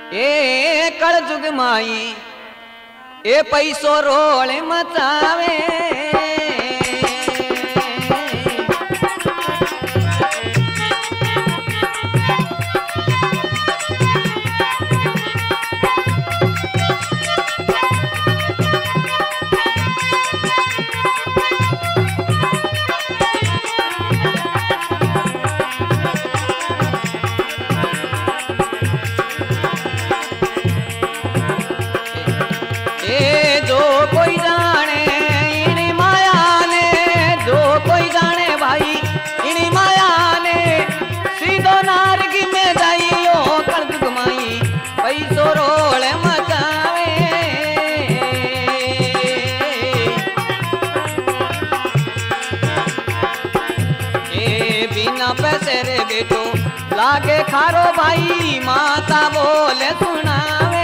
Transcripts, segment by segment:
ए कल जुग माई ए पैसो रोल मचावे पैसे रे बेटो लागे खारो भाई माता बोले सुनावे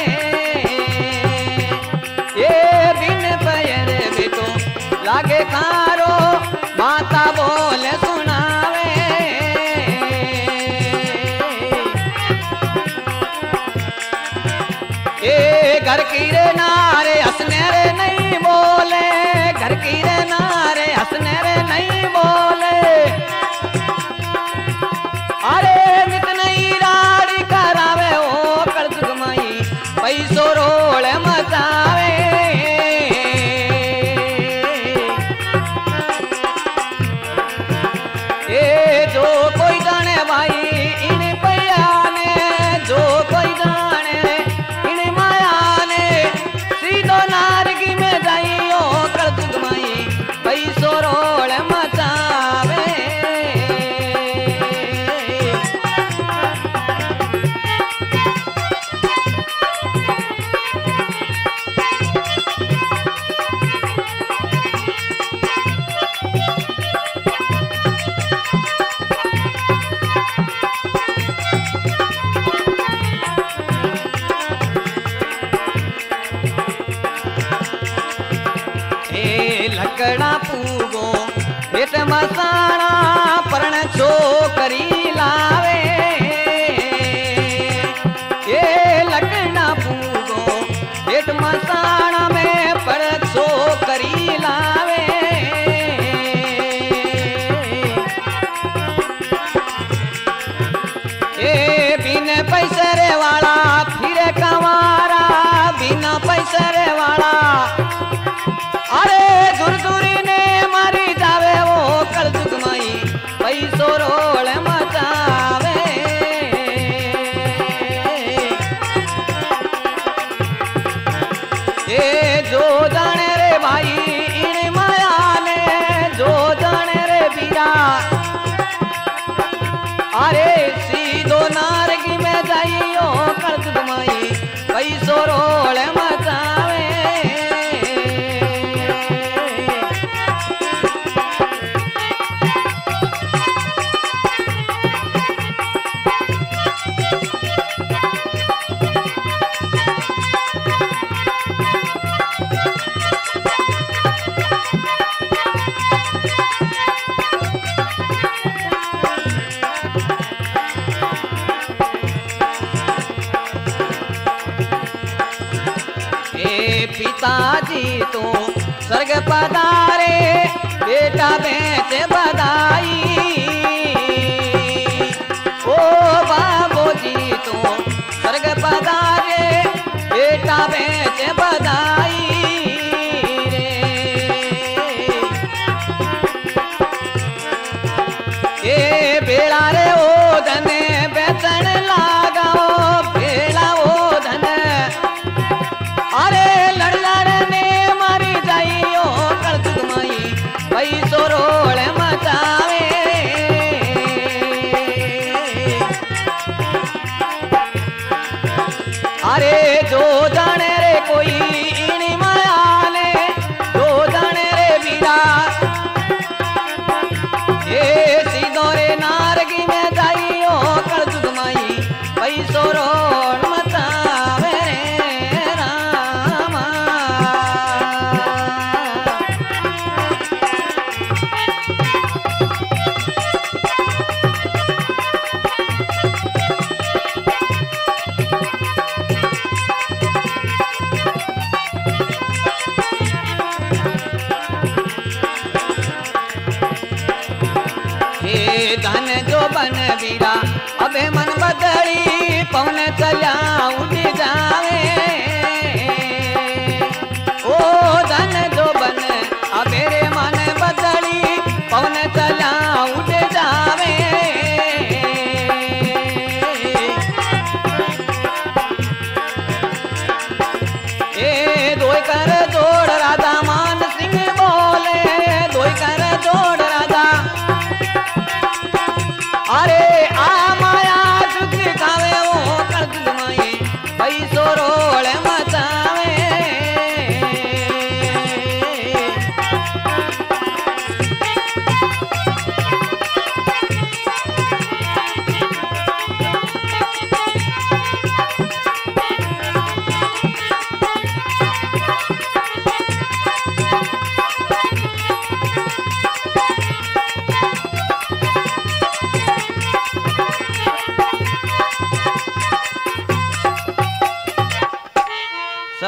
ये बिन पैरे बेटो लागे खारो माता बोले सुनावे ये घर की रे नारे हंसने रे नहीं बोले घर की रे नारे हंसने रे नहीं बोले अरे नित नहीं राड़ी करावे ओ कल जुग माई पैसो रोल मचावे ए जो कोई जाने भाई इन पैया ने जो कोई जाने इन माया ने सीधो नारगी में जाइयो कल जुग माई पैसो रोल मचावे लकड़ा पूगो हेठ मसाणा परण छोकरी लावे ये लकड़ा पूगो हेठ मसाणा में पर छोकरी लावे ये बिन पैसे रे वाला फिर कमारा बिना पैसे रे वाला अरे दूरी ने मारी जावे वो कल जुग माई पैसो रोल मचावे ये जो जाने रे भाई इन माया ने जो जाने रे बीरा अरे सीधो नारगी में जाइयो कल जुग माई पैसो रोल मचावे पिताजी तो स्वर्ग पधारे बेटा बेच बधाई ओ बाबूजी तो स्वर्ग पधारे बेटा बेच बधाई रे ये बेड़ा रे ओ धने बेचन लगाओ बेड़ा ओ धन अरे पैसो रोल मचावे अरे जो जाने रे कोई इन माया ने जो जाने रे बीरा ये सीधो रे नारगी में जाइयो कल जुग माई पैसो रोल मचावे रे रामा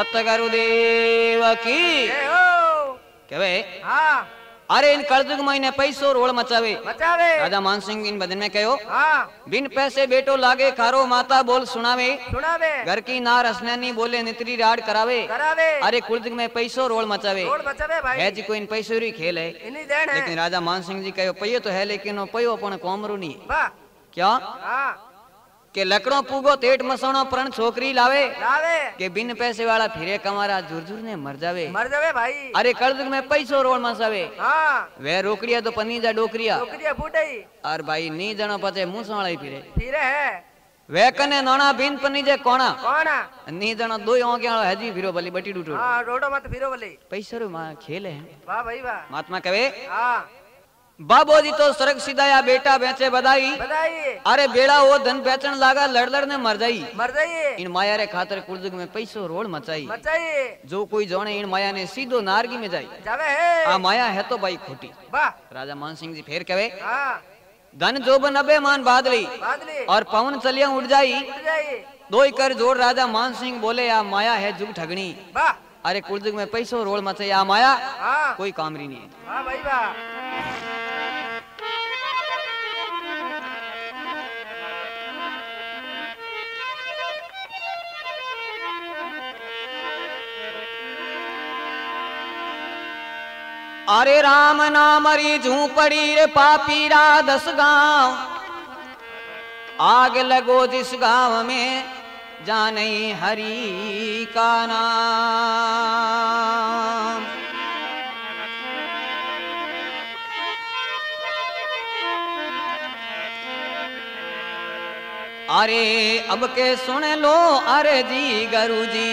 सतगुरुदेव की जय हो। कहे हाँ अरे इन कलयुग में इन्हें पैसो रोल मचावे मचावे। राजा मानसिंह इन भजन में कहो हाँ बिन पैसे बेटो लागे खारो माता बोल सुनावे सुनावे। घर की नार हसनैनी बोले नित्री राड करावे करावे। अरे कुलयुग में पैसो रोल मचावे रोड बचावे भाई। है जी कोई इन पैसों री खेल है इन्हीं देन है। लेकिन राजा मानसिंह जी कहो पयो तो है लेकिन वो पयो अपन कोमरू नहीं है। वाह। क्या हाँ के लकड़ों पूगो तेट मसोणो प्रण छोकरी लावे लावे। के बिन पैसे वाला फिरे कमारा झुरझुर ने मर जावे। मर जावे भाई। अरे कलयुग में पैसो रोल मचावे हाँ वे रोकड़िया तो पनीजा डोकरिया टोकरिया फूटई। और भाई नी जनो पचे मूसवाड़ा फिरे फिरे है। वे कने नोना बिन पनीजे कोणा कौन। नी जनो दो ओके वालो हजी फिरो भली बटी डूटो हाँ रोडो मत फिरो बोले। पैसो रो मां खेल है। वाह भाई वाह। महात्मा कहे हाँ बाबोजी तो स्वर्ग सिधाया बेटा बेचे बधाई बताइए। अरे बेड़ा वो धन बेचन लागा लड़ लड़ ने मर जाई मर जाइए। इन माया रे खातर कुलयुग में पैसो रोड मचाई मचाइए। जो कोई जाने इन माया ने सीधो नारगी में जाई जावे है। आ माया है तो भाई खोटी। वाह। राजा मान सिंह जी फेर कहे हाँ धन जोबन अबे मान बादली बादली और पवन चलिया उड़ जाई उठ जाइए। दो ही कर जोड़ राजा मान सिंह बोले आ माया है जुग ठगनी। वाह। अरे कुलयुग में पैसो रोड मचाई आ माया हाँ कोई कामरी नहीं है। हाँ भाई वाह। अरे राम नाम री झूपड़ी रे पापी रा 10 गांव आग लगो जिस गांव में जाने हरि का नाम। अरे अब के सुन लो अरे जी गुरु जी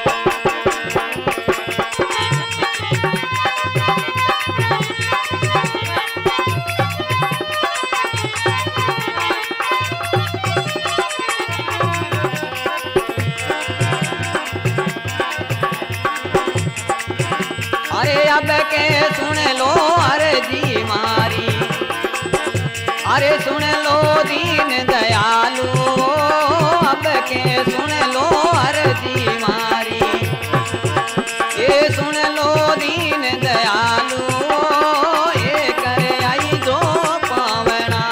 अब के सुन लो अरे जी मारी अरे सुन लो दीन दयालु अब के सुन लो अरे जी मारी ये सुन लो दीन दयालु ये करे आई जो पावना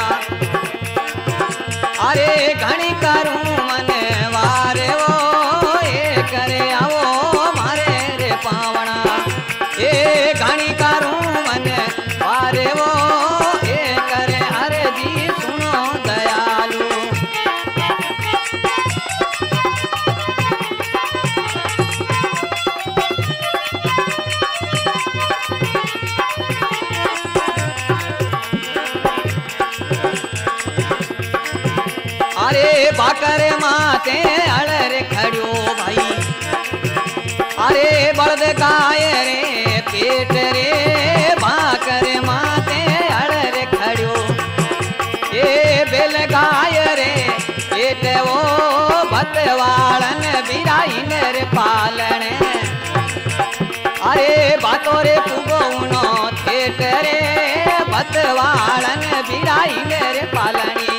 अरे घणी करूं मन वारे वो ये करे आओ मारे रे पावना ये घणी करूं मन वारे वो ये करे अरे जी सुनो दयालु। अरे बाकर माते अड़र खड़ो भाई अरे बड़द गाय रे पेट रे बाकर माते अड़र खड़ो ये बेल गाय रे पेट वो बतवाड़न बिराइन रे पालन अरे बातो रे पुगोनो थेट रे बतवाड़न बिराइन रे पालनी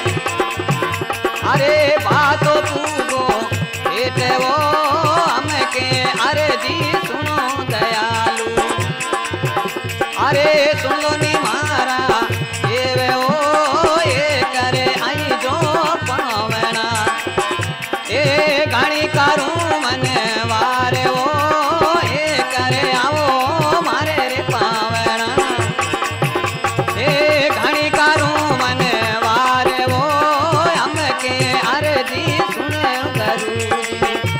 अरे बातो पूगो पेट वो हमके अरे जी सुनो दयालु अरे सुन लो नी मारा ये वे ओ ये करे आई जो पावना ये गाड़ी करूं मन वारे वो ये करे आओ मारे रे पावना ये गाड़ी करूं मन वारे वो हमके अरे जी सुनो गुरु जी।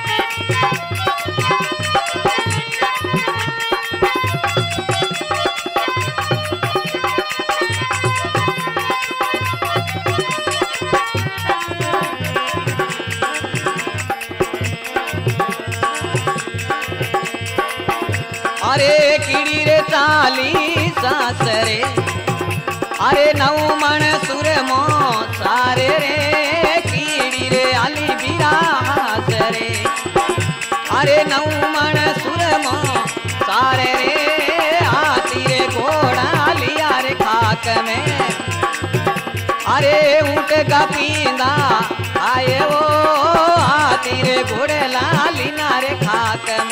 अरे कीड़ी रे चाली सासरे अरे नौ मन सुर मो सारे रे कीड़ी रे आली बिरास रे अरे नौ मन सुर मो सारे रे हाथी रे घोड़ा लिया रे खाक में अरे ऊँट का पींदा आए वो हाथी रे घोड़े लाली ना रे खाक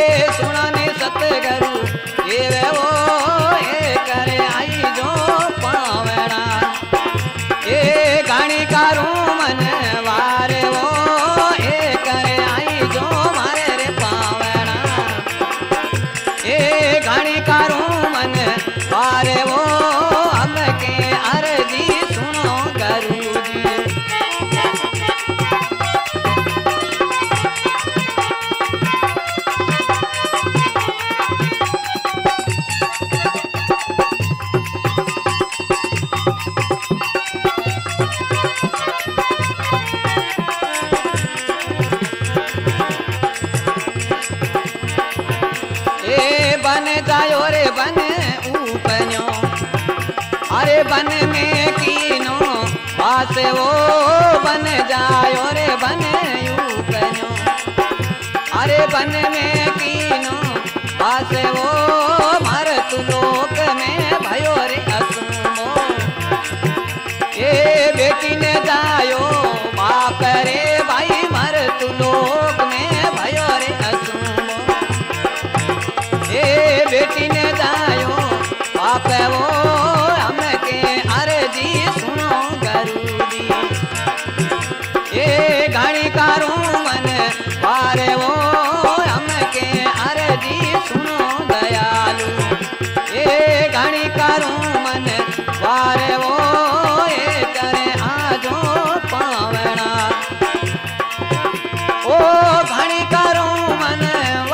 सुनाने सतगुरु ये वे वो ये करे आई जो पावना ये गाणी कारूं मन वारे वो ये करे आई जो मारे रे पावना ये गाणी कारूं मन वारे वो हमके अर्जी सुनो गुरु जी जायो रे बन ऊपन्यो अरे बन में कीनो पास वो बन जायो रे बन ऊपन्यो अरे बन में कीनो पास वो मरत लोक में भयो रे असुमो ये बेटी ने जायो बाप रे भाई मरत लोक में भयो रे असुमो ये बेटी ने जायो पाप वो हमके अर्जी सुनो गुरु जी ये गाणी कारूं मन वारे वो हमके अर्जी सुनो दयालु ये गाणी कारूं मन वारे वो ये करे आजो पावना ओ गाणी कारूं मन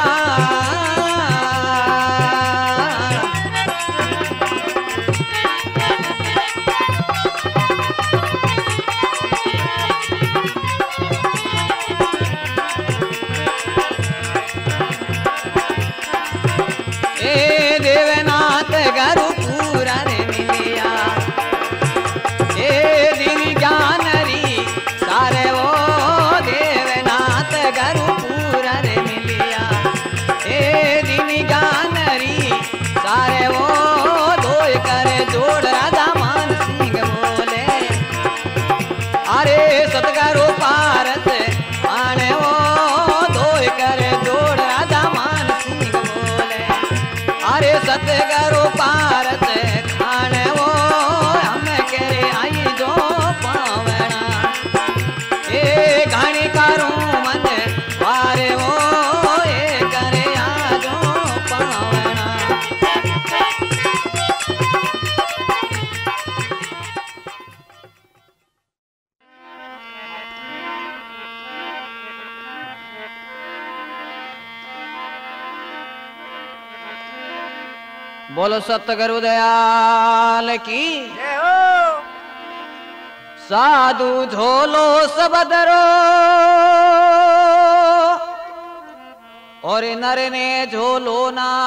सारे वो धोय करे जोड़ राजा मान सिंह बोले अरे सतगुरु पारस आने वो धोय करे जोड़ राजा मान सिंह बोले अरे सतगुरु पारस खाने वो हम करे आई जो पावना ये गाणी कारूं मन वारे वो ये करे आजो पावना बोलो सतगुरु दयाल की जय हो साधु झोलो सबदरो और नर ने झोलो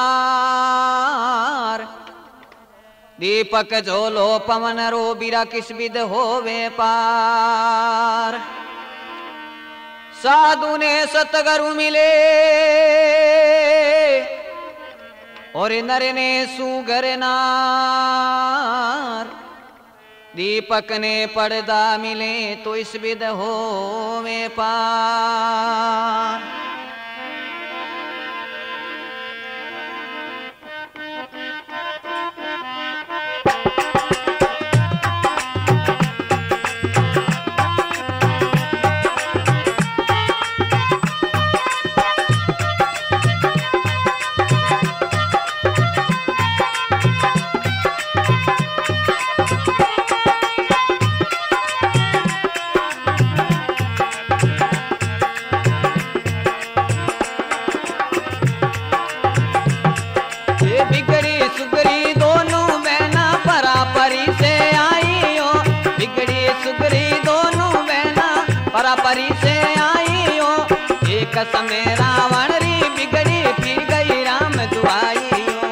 नार दीपक झोलो पवन रो बीरा किस विद होवे पार साधु ने सतगुरु मिले और नर ने सुगर नार दीपक ने पर्दा मिले तो इस विद होवे पार परी से आई हो एक समय रावण री बिगड़ी फिर गई राम दुआई हो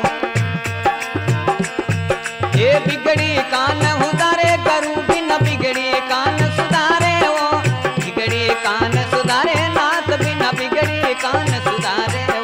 ये बिगड़ी कान उदारे करूं बिन बिगड़ी कान सुधारे हो बिगड़ी कान सुधारे नाथ बिन बिगड़ी कान सुधारे हो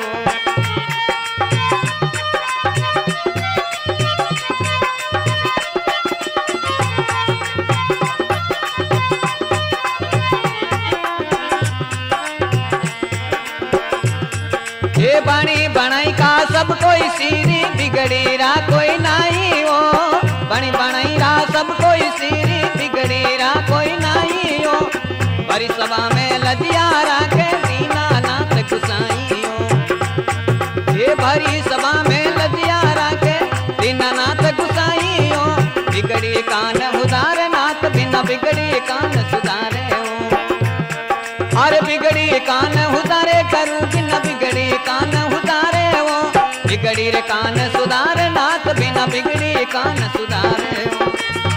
बनाई का सब कोई सीरी बिगड़ी रा कोई नहीं हो बनी बनाई रा सब कोई सीरी बिगड़ी रा कोई नहीं हो बड़ी सभा में लजिया राखे दीनानाथ गुसाई हो ये भरी सभा में लजिया राखे दीनानाथ गुसाई हो बिगड़ी कान उदारे नाथ बिना बिगड़ी कान सुधारे हो अरे बिगड़ी कान उदारे करूं बिना बिगड़ी कान उदारे हो बिगड़ी रे कान सुधारे नाथ बिना बिगड़ी कान सुधारे हो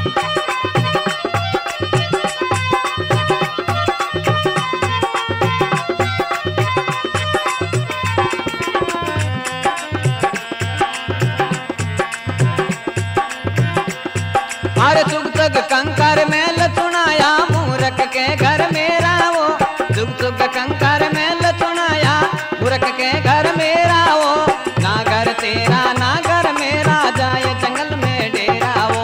अरे चुग चुग कंकर में लचुनाया मूरख के घर मेरा वो चुग चुग कंकर में लचुनाया मूरख के घर मेरा वो ना घर तेरा ना घर मेरा जाए जंगल में डेरा वो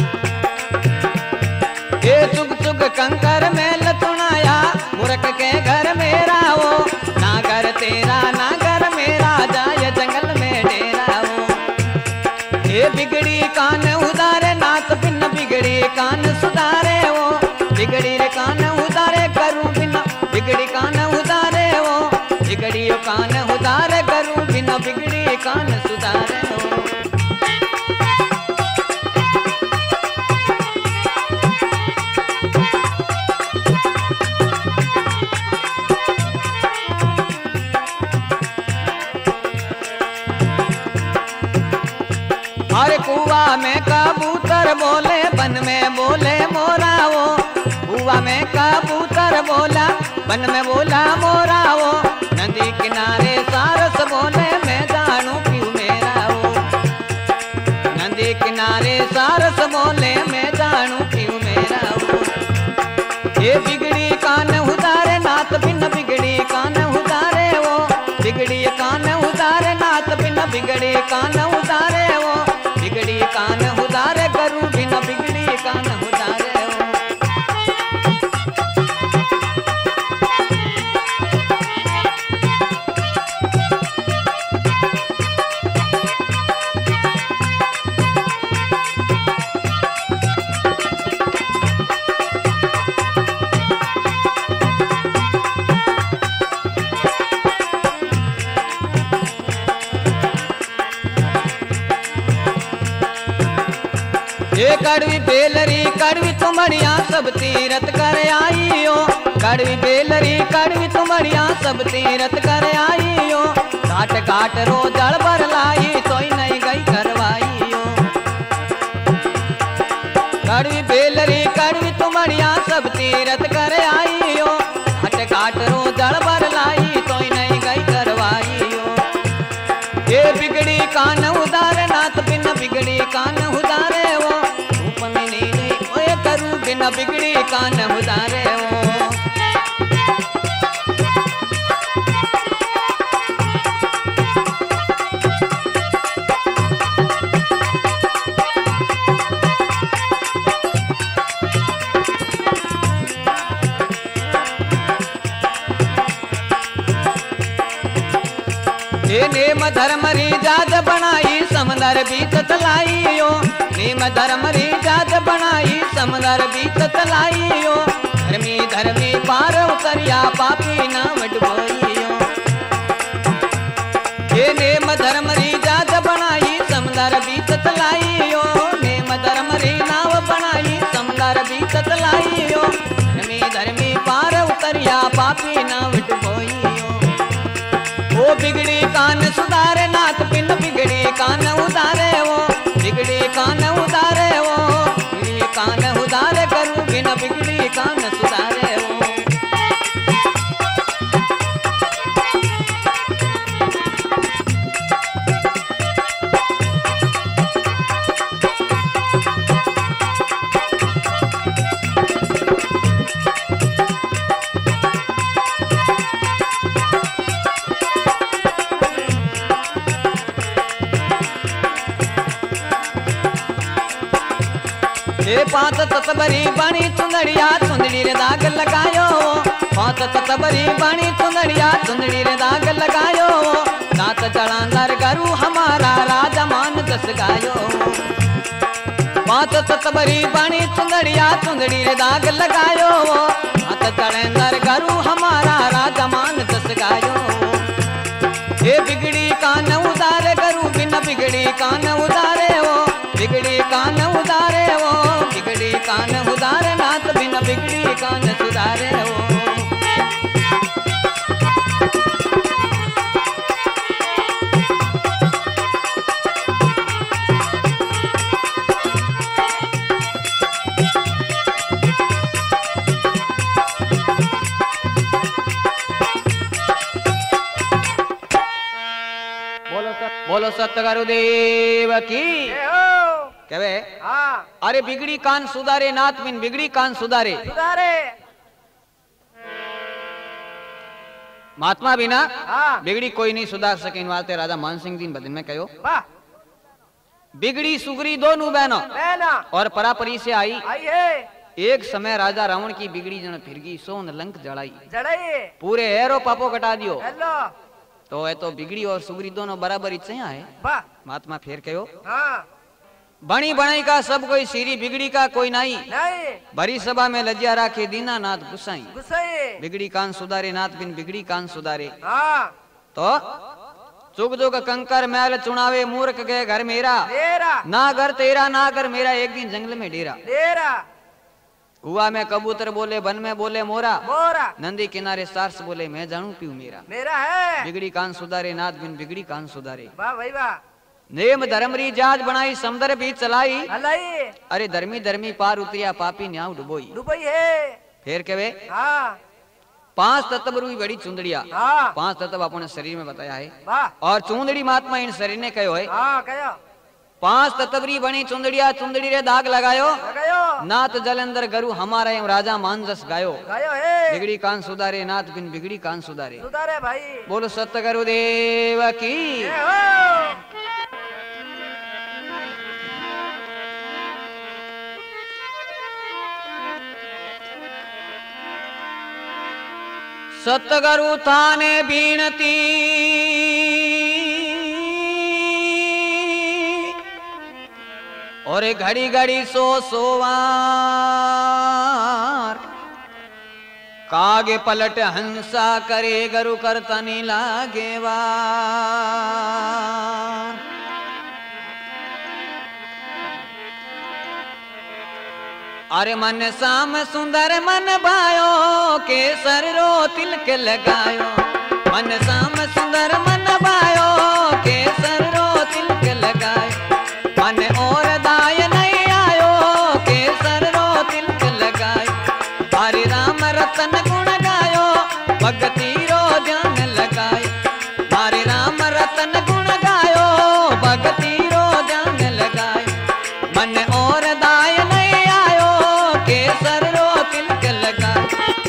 ये चुग चुग कंकर में लचुनाया मूरख के घर मेरा वो ना घर तेरा ना घर मेरा जाए जंगल में डेरा वो ये बिगड़ी कान उदारे नाथ बिन बिगड़ी कान सुधारे वो बिगड़ी रे कान उदारे करूं बिना बिगड़ी कान उदारे वो बिगड़ी कान उदारे करूं बिना बिगड़ी कान सुधारे वो अरे कुआ में कबूतर बोले बन में बोले मोरा वो कुआ में कबूतर बोला बन में बोला मोरा वो नदी किनारे सारस बोले मैं जानू क्यों मेरा वो नदी किनारे सारस बोले मैं जानू क्यों मेरा वो ये बिगड़ी कान उदारे नाथ बिन बिगड़ी कान उदारे वो बिगड़ी कान उदारे नाथ बिन बिगड़ी कान उदारे वो बिगड़ी कान उदारे करूं बिना बिगड़ी कान उदारे हो ये कड़वी बेलरी कड़वी तुमड़िया सब तीरथ कर आई हो कड़वी बेलरी कड़वी तुमड़िया सब तीरथ कर आई हो घाट घाट रो जल भर लाई तोई नहीं गई करवाई हो कड़वी बेलरी कड़वी तुमड़िया सब तीरथ कर आई हो घाट घाट रो जल भर लाई तोई नहीं गई करवाई हो ये बिगड़ी कान उदारे नाथ बिन बिगड़ी कान उदारे वो बिना बिगड़ी कान उदारे हो ये नेम धर्म री जात बनाई समंदर बीच चलाई हो नेम धर्म री जात बनाई समंदर बीच चलाई हो धर्मी धर्मी पार उतरिया पापी नाम डुबोई हो ये नेम धर्म री जात बनाई समंदर बीच चलाई हो नेम धर्म री नाव बनाई समंदर बीच चलाई हो धर्मी धर्मी पार उतरिया पापी नाम डुबोई हो वो बिगड़ी कान सुधारे नाथ बिन बिगड़ी कान उदारे वो बिगड़ी कान उदारे वो बिगड़ी कान उदारे करूं बिन बिगड़ी कान सुधारे वो ये पात ततबरी बाणी चुंदड़िया चुंदड़ी रे दाग लगायो पात ततबरी बाणी चुंदड़िया चुंदड़ी रे दाग लगायो नाथ जलंधर गरु हमारा राजा मान दस गायो। पांच ततबरी बनी चुंदड़िया चुंदड़ी रे दाग लगायो। नाथ जलंधर गरु हमारा राजा मान दस गायो। ये बिगड़ी कान उदारे गरु बिना बिगड़ी कान उदारे वो, बिगड़ी कान उदारे वो, बिगड़ी कान उदारे नाथ बिना बिगड़ी कान सुधारे वो। बोलो सतगुरुदेव की कहवे। हाँ अरे बिगड़ी कान सुधारे नाथ बिन बिगड़ी कान सुधारे। सुधारे महात्मा बिना हाँ बिगड़ी कोई नहीं सुधार सके। इन वास्ते राजा मान सिंह जी बदन में कहो वाह बिगड़ी सुगरी दोनों बहनों बहना और परापरी से आई। आई है एक समय राजा रावण की बिगड़ी जन फिर गई सोन लंक जड़ाई। जड़ाई पूरे एरो पापो कटा दियो। हेलो तो है तो बिगड़ी और सुगरी दोनों बराबर ही चाहिए है। वाह महात्मा फिर कहो हाँ बणी बनाई का सब कोई सीरी बिगड़ी का कोई नहीं। नहीं भरी सभा में लज्जा राखे दीना नाथ गुसाई। गुस्से बिगड़ी कान सुधारे नाथ बिन बिगड़ी कान सुधारे। हाँ तो चुग जुग कंकर मैल चुनावे मूर्ख के घर मेरा। डेरा ना घर तेरा ना घर मेरा एक दिन जंगल में डेरा। डेरा कुआ में कबूतर बोले वन में बोले मोरा। मोरा नंदी किनारे सारस बोले मैं जानू पीऊ मेरा। मेरा है बिगड़ी कान सुधारे नाथ बिन बिगड़ी कान सुधारे। वाह भाई वाह नेम धर्मरी जाज बनाई समुद्र भी चलाई। हलाई अरे धर्मी धर्मी पार उतरिया पापी न्याव डुबोई। दुबई है फिर कहे हाँ 5 तत्व रूई बड़ी चुंदड़िया। हाँ 5 तत्व अपने शरीर में बताया है। वाह और चुंदड़ी महात्मा इन शरीर ने कहो है। हाँ कहो 5 तत्वरी बनी चुंदड़िया चुंदड़ी रे दाग लगायो। लगायो नाथ जलंधर गरु हमारा एवं राजा मानजस गायो। गायो है बिगड़ी कान सुधारे नाथ बिन बिगड़ी कान सुधारे। सुधारे भाई बोलो सतगुरुदेव की। ये हो सतगुरु थाने बीनती और घड़ी घड़ी सोवार कागे पलट हंसा करे गरु करता नहीं लागे वार। अरे मन शाम सुंदर मन भायो केसर रो तिलक लगायो। मन शाम सुंदर मन भायो केसर रो तिलक लगायो। मन और दाय नहीं आयो केसर रो तिलक लगायो। हरि राम रतन गुण गायो भगती रो ध्यान लगायो। हरि राम रतन गुण गायो भगती रो ध्यान लगायो। मन और दाय नहीं आयो केसर रो तिलक लगायो।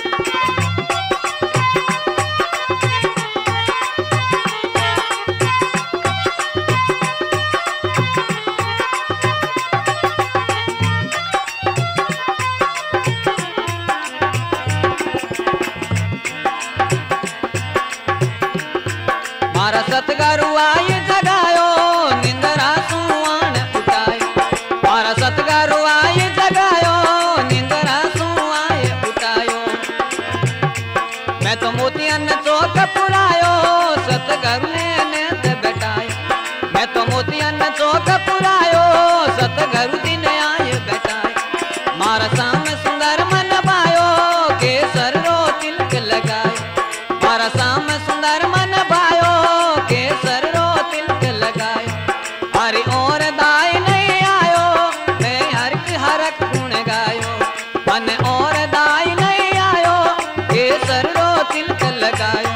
मारा सतगुरु आय जगायो निंदरा सुआन उठायो। मारा सतगुरु आय जगायो निंदरा सुआन उठायो। मैं तो मोतियन चौक पुरायो सतगुरु ने नेत बैठायो। मैं तो मोतियन चौक पुरायो सतगुरु दिन आय बैठायो। मारा शाम सुंदर मन भायो केसर रो तिलक लगायो। मारा शाम सुंदर मन भायो केसर रो तिलक लगायो। हरि और दाय नहीं आयो मैं हरक गुण गायो। मन और दाय नहीं आयो केसर रो तिलक लगायो।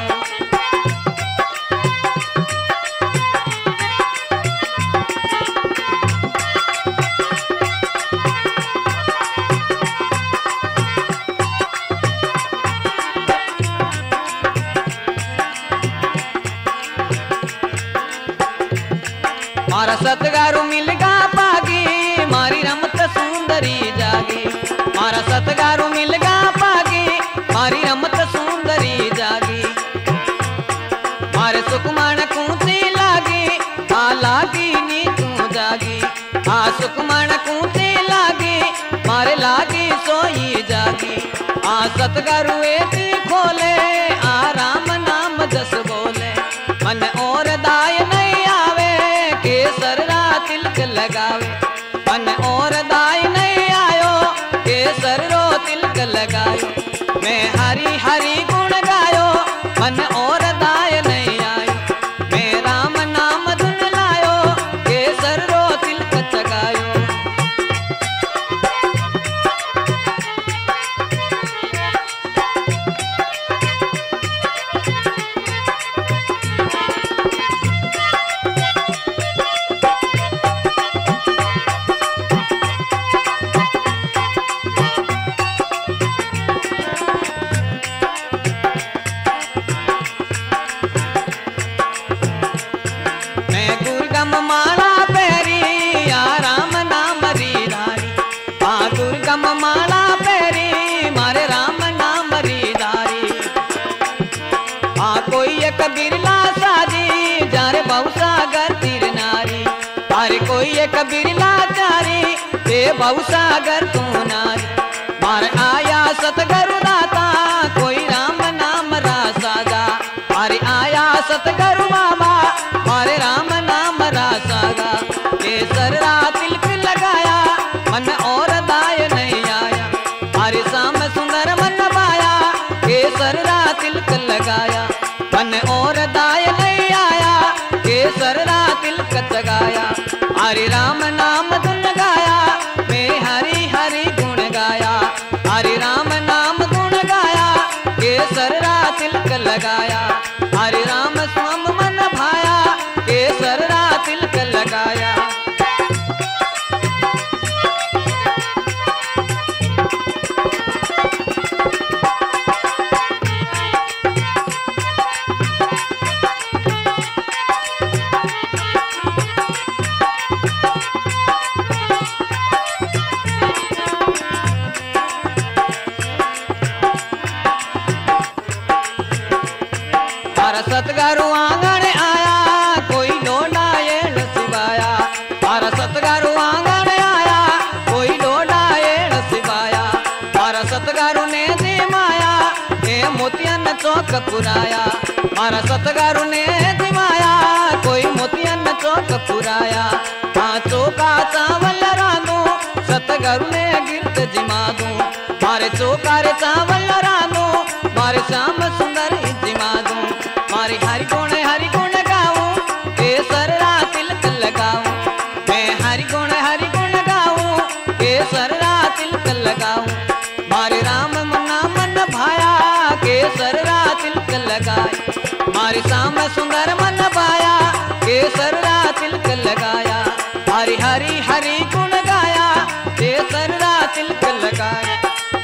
मारा सतगुरु मिलगा पागी मारी रमत सुंदरी जागी। मारा सतगुरु मिलगा पागी मारी रमत सुंदरी जागी। मारे सुकुमार कूत सतगुरु एती खोले आराम नाम जस बोले मन और दाय नहीं आवे केसर रा तिलक लगावे मन और दाय नहीं आयो केसर रो तिलक लगायो मैं हरि हरि गुण गायो मन और दाय नहीं आयो मैं राम नाम धुन लायो केसर रो तिलक चगायो माला पेरी राम नाम री धारी दुर्गम माला पेरी मारे राम नाम री धारी कोई एक बिरला साजी जारे बहुसागर तीर नारी अरे कोई एक बिरला चारी ते बहुसागर तू नारी मारे आया सतगुरु दाता कोई राम नाम रा साजा अरे आया सतगुरु बाबा मारे राम नाम रा सागा केसर रा तिलक लगाया मन और दाय नहीं आया हरे शाम सुंदर मन पाया केसर रा तिलक लगाया मन और दाय नहीं आया केसर रा तिलक जगाया हरे राम नाम धुन गाया मैं हरि हरि गुण गाया हरे राम नाम गुण गाया केसर रा तिलक लगाया हरे राम स्वाम मन भाया केसर रा तिलक लगाया सतगुरु आंगण आया कोई लोडा एण सिवाया मारा सतगुरु आंगण आया कोई लोडा एण सिवाया मारा सतगुरु ने दी माया ए मोतियन चौक पुराया मारा सतगुरु ने दी माया कोई मोतियन चौक पुराया हाँ चौका चावल रांधू सतगुरु ने गिरत जिमा दू मारे चौका रे चावल रांधू मारे श्याम सुंदर जिमा दू मारे हरि गुण गाऊं केसर रा तिलक लगाऊं मैं हरि गुण गाऊं केसर रा तिलक लगाऊं मारे राम मना मन भाया केसर रा तिलक लगाए मारे श्याम सुंदर मन पाया केसर रा तिलक लगाया हरि हरि हरि गुण गाया केसर रा तिलक लगाया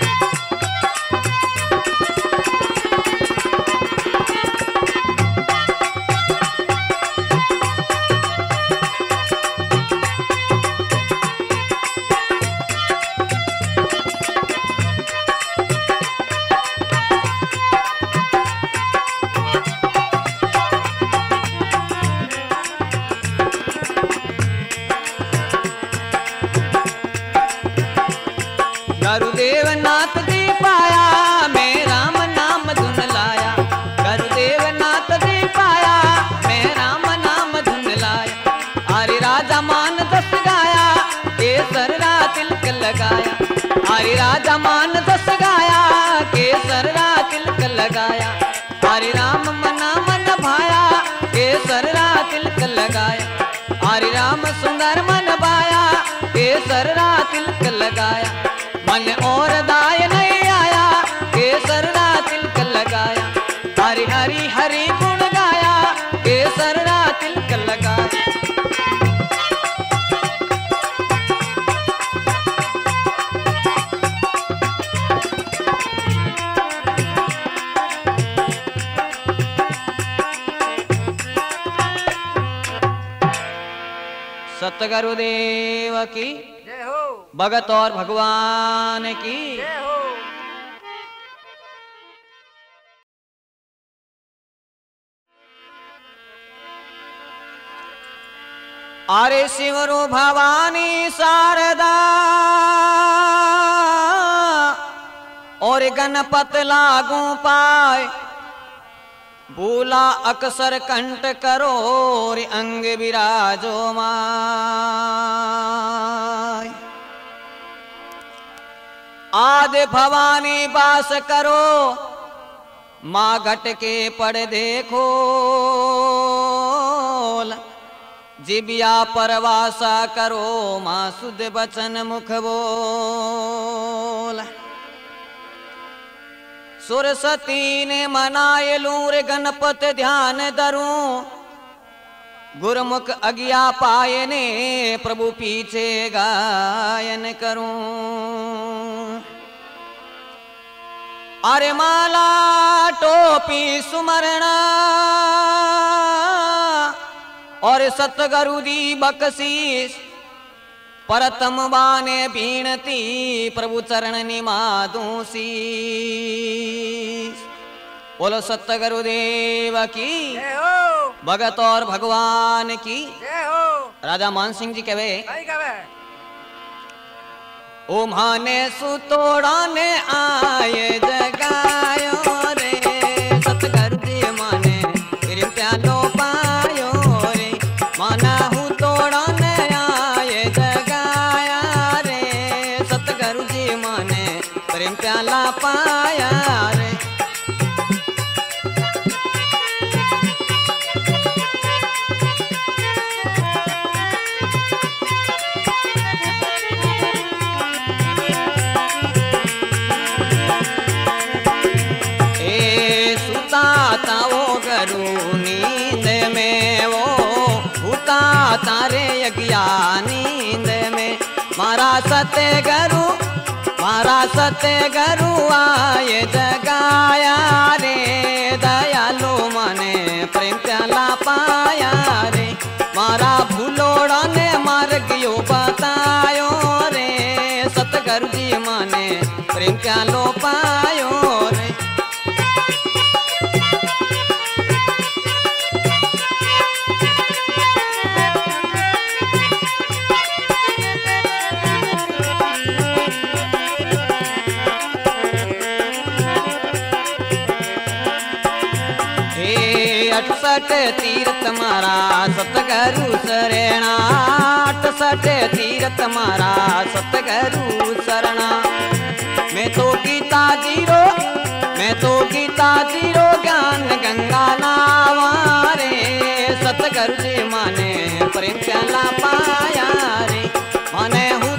गुरुदेव नाथ जी पाया मैं राम नाम धुन लाया गुरुदेव नाथ जी पाया मैं राम नाम धुन लाया हरे राजा मान दस गाया केसर रा तिलक लगाया हरे राजा मान दस गाया केसर रा तिलक लगाया हरे राम मना मन भाया केसर रा तिलक लगाया हरे राम सुंदर मन पाया केसर रा तिलक लगाया मन और दाय नहीं आया केसर रा तिलक लगाया हरि हरि हरि गुण गाया केसर रा तिलक लगाया सतगुरुदेव की जय हो भगत और भगवान की जय हो। आरे शिवरु भवानी शारदा ओ और गणपत लागू पाए भूला अक्सर कंठ करो रे अंग विराजो माय आदि भवानी बास करो माँ घट के पड़ देखो जिबिया परवासा करो माँ सुध बचन मुख बोल सुरसती ने मनाए लूं रे गणपत ध्यान धरूं गुरमुख अज्ञा पाए ने प्रभु पीछे गायन करूं अरे माला टोपी सुमरणा और सतगुरु दी बकसीस परतम बाने बीणती प्रभु चरण निमादूं शीस बोलो सतगुरु देव की जय हो भगत और भगवान की जय हो राजा मान सिंह जी कहे नहीं कहे ओ माने सुतोड़ा ने आए जगायो रे सतगुरु जी माने फिर प्यालो पायो रे माना हूँ तोड़ा ने आए जगाया रे सतगुरु जी माने प्रेम प्याला पाया रे नींद में वो भूता तारे यज्ञा नींद में मारा सत्य गुरु आए जगाया रे दयालु माने प्रेम प्याला पाया रे मारा भूलोड़ा ने मार्गियो बतायो रे सतगुरु जी माने प्रेम प्यालो पायो रे अठसठ तीर्थ मारा सतगुरु शरणा 68 तीर्थ मारा सतगुरु शरणा मैं तो गीता जीरो ज्ञान गंगा नावारे सतगुरु जी माने प्रेम प्याला पाया रे माने हूँ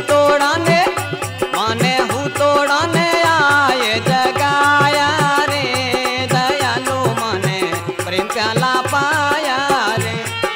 तोड़ा ने आए जगाया रे दयालु माने प्रेम प्याला पाया रे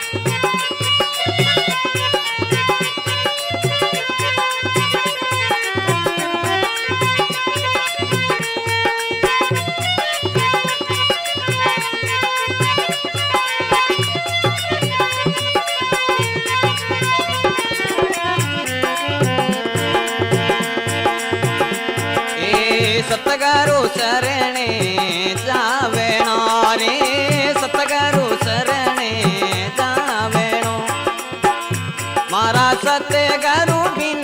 सतगुरु शरणे जावेणो रे सतगुरु शरणे जावेणो मारा सतगुरु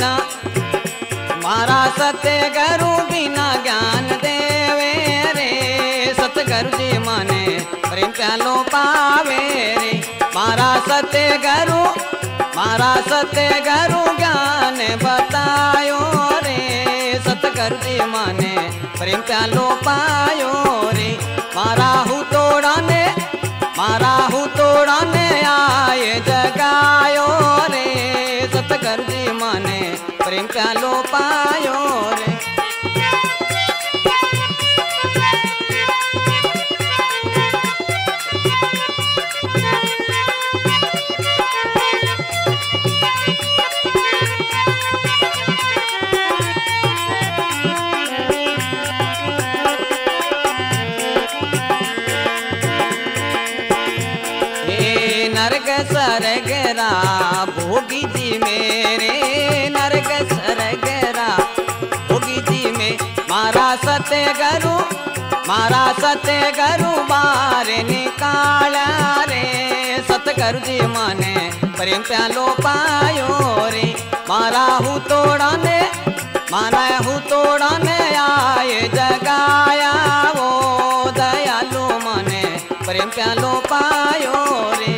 बिना ज्ञान देवे रे सतगुरु जी माने प्रेम प्यालो पावे रे मारा सतगुरु ज्ञान बतायो रे सतगुरु जी माने प्रेम प्यालो पायो रे मारा हूँ तोड़ा ने आए जगायो रे सतगुरु जी माने प्रेम प्यालो पायो रे सरगरा भोगी जी मेरे नरक सरगरा भोगी जी में मारा सतगुरु बार निकाला रे सतगुरु जी माने प्रेम प्यालो पायो रे मारा हूँ माने हूँ तोड़ने आए जगाया वो दयालु मने प्रेम प्यालो पायो रे।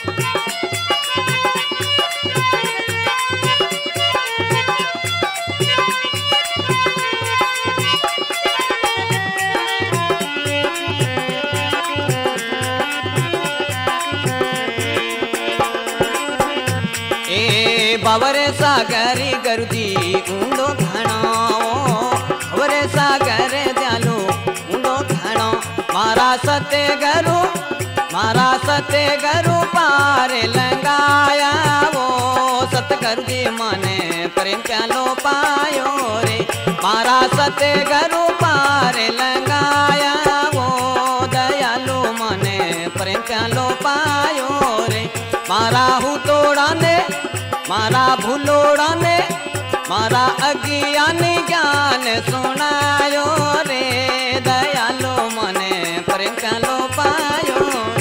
बावरे सागरी गरुजी ऊंडो घणो बावरे सागर दयालु ऊंडो घणो मारा सते गरु पारे लंगाया वो सतगुरुजी मने प्रेम प्यालो पायो रे। मारा सते गरु पारे लंगाया वो दयालु मने प्रेम प्यालो पायो रे। मारा हूँ तोड़ा ने मारा भूलोड़ा ने मारा अज्ञानी ज्ञान सुनायो रे दयालु मने प्रेम प्यालो पायो।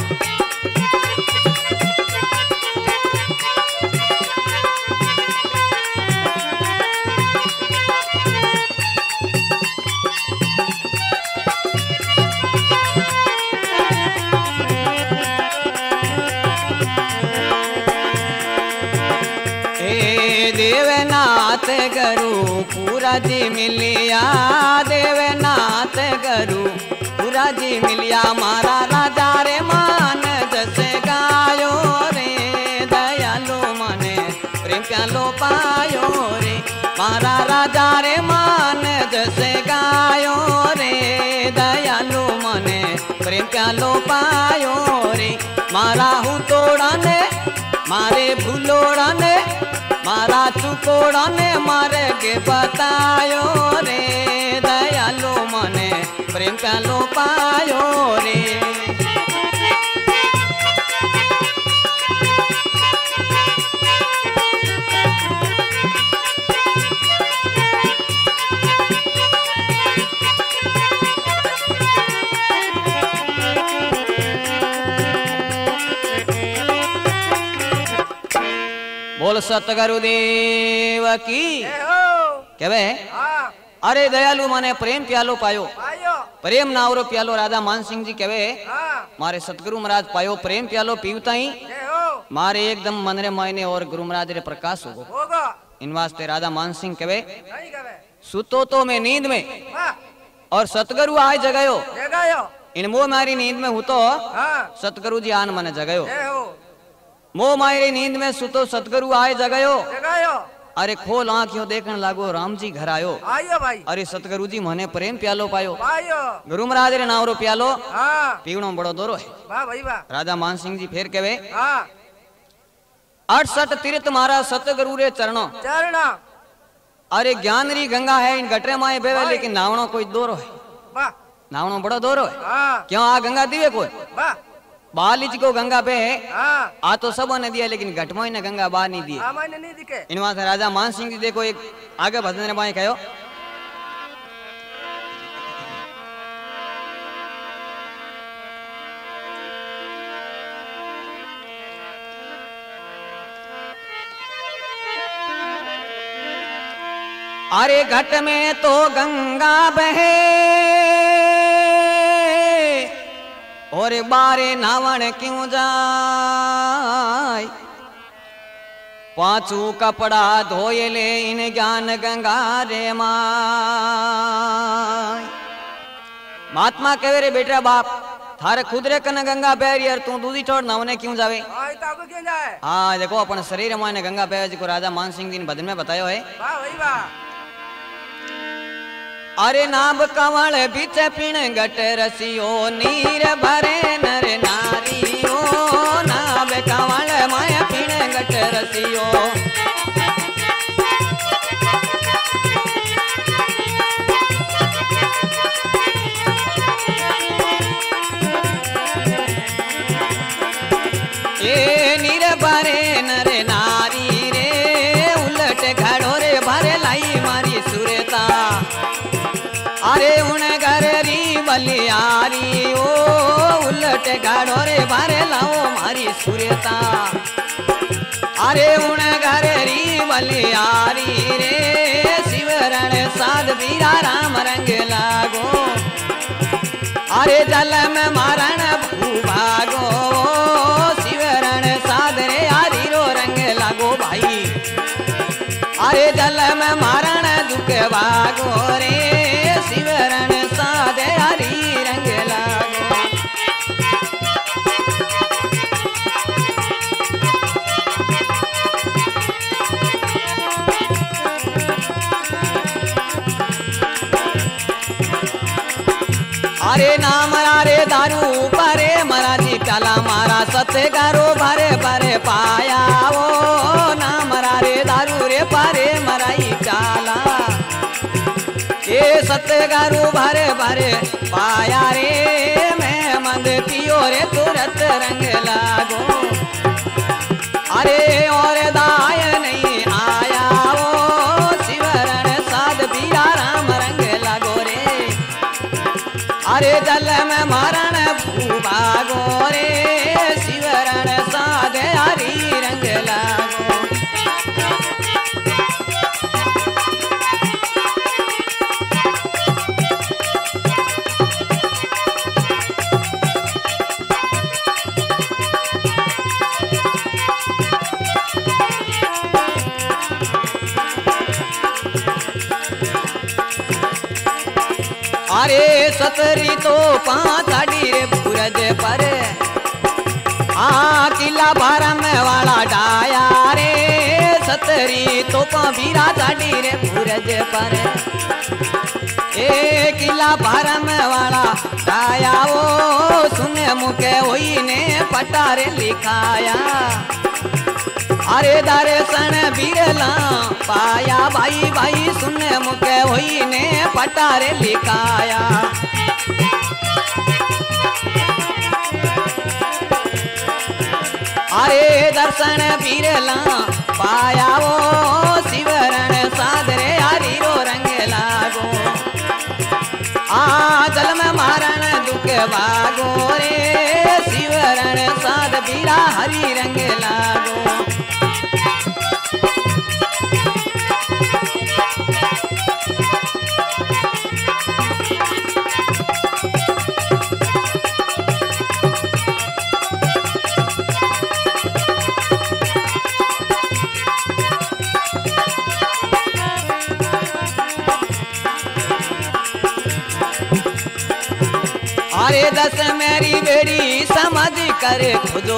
देवनाथ गरु पूरा जी मिलिया देवनाथ गरु पूरा जी मिलिया मारा राजा रे मान जैसे गायो रे दयालु मने प्रेम प्यालो पायो रे। मारा राजा रे मान जैसे गायो रे दयालु मने प्रेम प्यालो पायो रे। मारा हूँ तोड़ा ने मारे भूलोड़ा ने मारा चुकोड़ा ने मारे के बतायो रे दयालु मने प्रेम प्यालो पायो रे। बोल सतगुरुदेव की केवे अरे दयालु माने प्रेम प्यालो पायो प्रेम नावरो प्यालो राधा मान सिंह जी केवे मारे सतगुरु महाराज पायो प्रेम प्यालो पीवता ही मारे एकदम मन रे मायने और गुरु महाराज रे प्रकाश होगो। इन वास्ते राधा मान सिंह केवे सुतो तो मैं नींद में और सतगुरु आए जगायो इन मो मारी नींद में हूँ तो सतगुरु जी आन मने जगायो। मो मायरी नींद में सुतो सतगुरु आए जगायो अरे खोल आंखियों देखने लागो राम जी घर आयो भाई। अरे सतगुरु जी मने प्रेम प्यालो पायो गुरु महाराज रे नावरो प्यालो पीवणो बड़ो दोरो है। राजा मान सिंह जी फेर केवे 68 तीर्थ मारा सतगुरु रे चरणों अरे ज्ञान री गंगा है इन गटरे माए बेवे लेकिन नावणो कोई दोरो है नावणो बड़ो दोरो है। क्यों आ गंगा दिवे कोई बालिज को गंगा पे है आ तो सब ने दिया लेकिन घटमोई ने गंगा बाहर नहीं दी। इन वहां से राजा मान सिंह जी देखो एक आगे भजन बाएं कहो अरे घट में तो गंगा बहे और बारे नावण क्यों जाय पांचू कपड़ा धोए ले इन ज्ञान गंगा रे माय। महात्मा कहे रे बेटा बाप थारे खुद रे कन गंगा बहरी और तू दूधी छोड़ नावने क्यों जावे। हाँ देखो अपन शरीर माने गंगा बह जी को राजा मान सिंह जी ने भजन में बतायो है। अरे नाब कंवल बीच पिण गट रसियो नीर भरे नर नारियो नाब कंवल माया पिण गट रसियो ए नीर भरे नर नारी रे उलट घड़ो रे भरे लाई मारी सुरता अरे उन घर री बलियारी ओ उलट गाड़ो रे बारे लाओ मारी सूर्यता अरे उन घर री बलियारी रे शिवरण साध बीरा राम रंग लागो। अरे जल में मारण भूभागो शिवरण साध रे हरी रो रंग लागो भाई। अरे जल में मारण दुख भागो रे शिवरण साध हरी रंग लागो। अरे नाम रे दारू परे मरा जी प्याला मारा सत्य गारो भरे भरे पाया वो नाम रे दारू रे परे मराई प्याला ये सत्य गारो भरे भरे पाया रे मैं मंद पियो रे तुरंत रंग लागो। अरे और दाय नहीं आया वो शिवरण साध बीरा राम रंग लागो रे। अरे जल में मारण भूभागो रे शिवरण साध हरी रंग लागो। अरे सतरी तो पांच आड़ी रे पूरज पर किला भारम वाला डाया रे सतरी तो बीरा चाड़ी रे पूरज पर ए किला भारम वाला डाया वो सुने मुके वही ने पटारे लिखाया। अरे दर्शन बिरला पाया भाई भाई सुने मुके वही ने पटारे लिखाया। अरे दर्शन बिरला पाया वो शिवरण साध रे हरी रो रंग लागो। जल में मारण दुख भागो रे शिवरण साध बीरा हरी रंग लागो। अरे दस मेरी बेड़ी समझ कर खोजो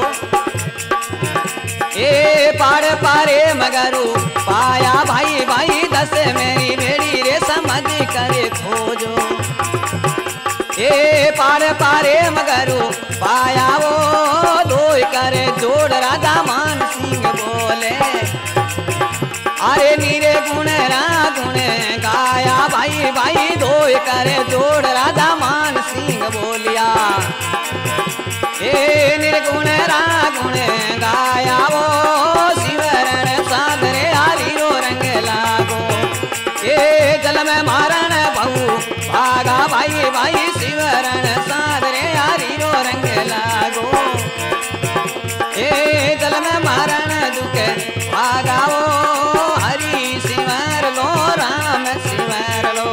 ए पार पारे मगरू पाया भाई भाई दस मेरी बेड़ी रे समझ कर खोजो ए पार पारे मगरू पाया वो दो करे जोड़ राधा मान सिंह बोले। अरे नीरे गुण गुण गाया भाई भाई दो करे जोड़ राधा मान सिंह बोलिया। ए निर्गुण गुण गाया वो शिवरण साध रे हरी रो रंग लागो। ए जल में मारण बहु भागा भाई भाई शिवरण साध रे हरी रो रंग लागो। ए जल में मारण दुख भागा वो हरि सिमर लो राम सिमर लो।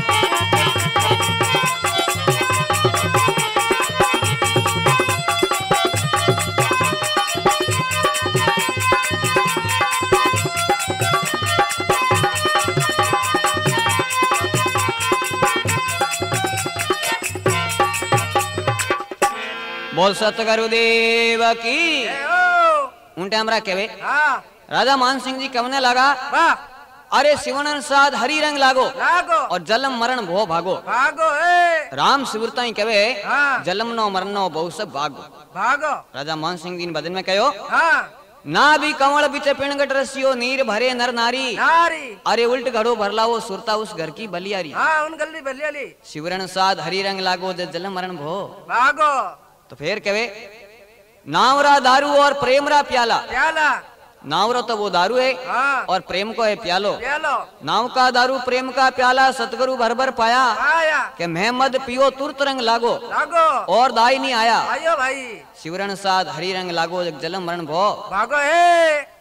बोल सतगुरुदेव की उनटे हमरा केवे राजा मान सिंह जी कवने लगा अरे शिवनन साध हरी रंग लागो और जलम मरण भो भागो भागो राम शिवरताई कहे जलम नो मरण नो बहु सब भागो भागो। राजा मान सिंह जी बदन में कहो हाँ ना भी कंवल बिच पिणगट रसियो नीर भरे नर नारी नारी। अरे उल्ट घड़ो भरला वो सुरता उस घर की बलियारी। हाँ उन गली बलियाली शिवरण साध हरी रंग लागो जलम मरण भो भागो। तो फिर कहे नावरा दारू और प्रेमरा प्याला। प्याला नावरा तो वो दारू है हाँ। और प्रेम को है प्यालो। प्यालो नाव का दारू प्रेम का प्याला सतगुरु भर भर पाया आया कि मैं मद पियो तुरत रंग लागो लागो और दाई नहीं आया। आयो भाई शिवरण साध हरी रंग लागो जलम मरण भो भागो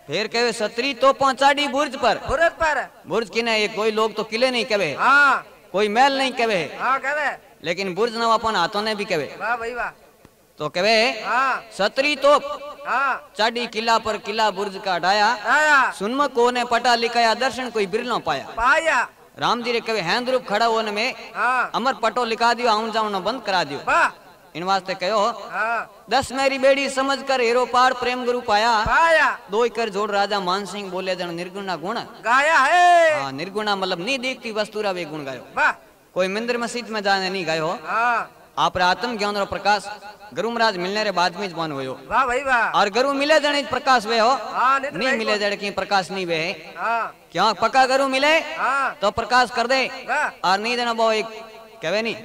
फिर कहे सतरी तो पहुंचाड़ी बुर्ज पर। बुर्ज की नहीं, कोई लोग तो किले नहीं कहे, हाँ कोई महल नहीं कहे, हाँ कहे, लेकिन बुर्ज न अपन हाथों ने भी कहे। वाह भाई वाह। तो कहे हाँ सतरी तो हाँ चाड़ी किला पर किला बुर्ज का ढाया, आया सुनम को ने पटा लिखाया दर्शन कोई बिरलो पाया। पाया। राम जी रे कहे हैंद्रूप खड़ा होने में हाँ अमर पटो लिखा दियो, आऊं जाऊं बंद करा दियो। वाह। इन वास्ते कहो हाँ 10 मेरी बेड़ी समझ कर हेरो पार प्रेम गुरु पाया। पाया। 2 कर जोड़ राजा मान सिंह बोले जन निर्गुणा गुण। गाया है। हाँ निर्गुणा मतलब नहीं देखती वस्तुरा वे गुण गायो। वाह। कोई मंदिर मस्जिद में जाने नहीं गायो। हाँ आप आत्म ज्ञान और प्रकाश गुरु महाराज मिलने रे बाद में जवान हुयो। वाह भाई वाह। और गुरु मिले जने प्रकाश वे हो, हाँ नहीं तो नहीं भाई मिले को- जड़े की प्रकाश नहीं वे। हाँ क्यों पक्का गुरु मिले हाँ तो प्रकाश कर दे, वाह। और नहीं देना वो एक कहे नहीं।